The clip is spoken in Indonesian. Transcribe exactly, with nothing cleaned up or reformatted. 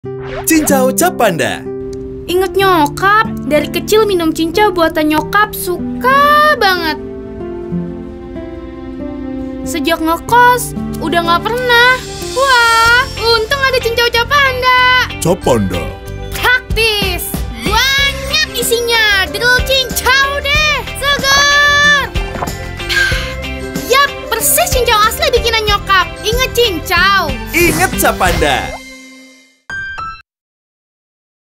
Cincau Cap Panda. Ingat nyokap, dari kecil minum cincau buatan nyokap, suka banget. Sejak ngekos, udah gak pernah. Wah, untung ada cincau Cap Panda. Cap Panda. Praktis, banyak isinya, dedel cincau deh, segar. Yap, persis cincau asli bikinan nyokap. Ingat cincau. Ingat Cap Panda.